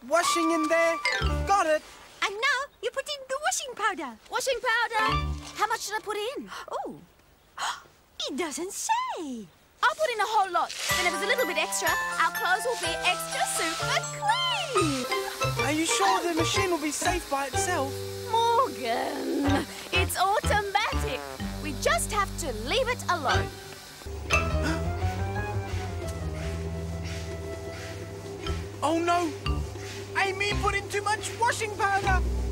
washing in there. Got it. And now you put in the washing powder. Washing powder. How much should I put in? Oh, it doesn't say. I'll put in a whole lot. Then if there's a little bit extra, our clothes will be extra super clean. Are you sure the machine will be safe by itself? Morgan, it's automatic. We just have to leave it alone. Oh no! Amy put in too much washing powder!